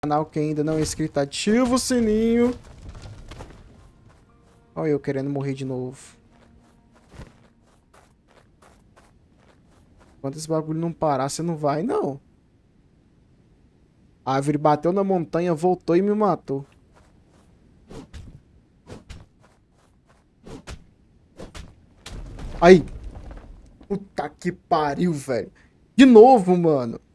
Canal que ainda não é inscrito, ativa o sininho. Olha eu querendo morrer de novo. Quando esse bagulho não parar, você não vai, não. A árvore bateu na montanha, voltou e me matou. Aí. Puta que pariu, velho. De novo, mano.